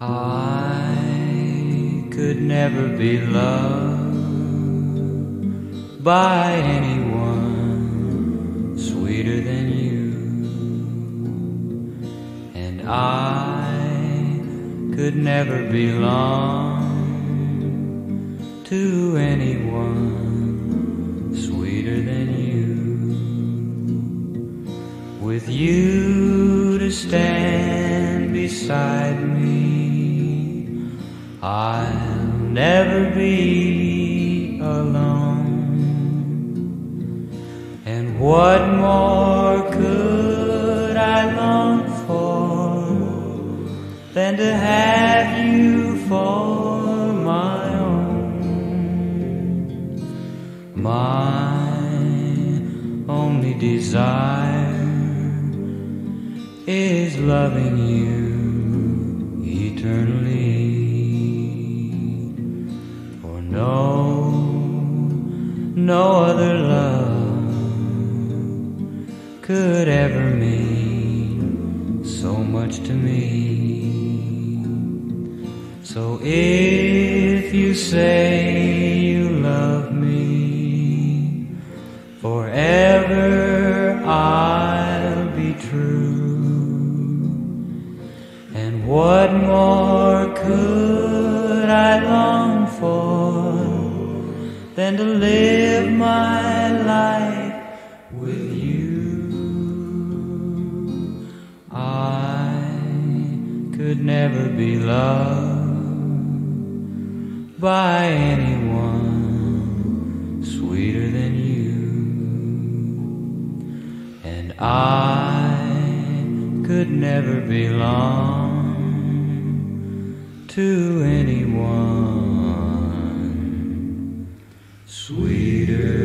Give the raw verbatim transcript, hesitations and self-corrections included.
I could never be loved by anyone sweeter than you, and I could never belong to anyone sweeter than you. With you to stand beside me, I'll never be alone. And what more could I long for than to have you for my own? My only desire is loving you eternally. For no, no other love could ever mean so much to me. So if you say you love me, forever I'll be true. And what more could I long for than to live my life with you? I could never be loved by anyone sweeter than you, and I could never belong to anyone sweeter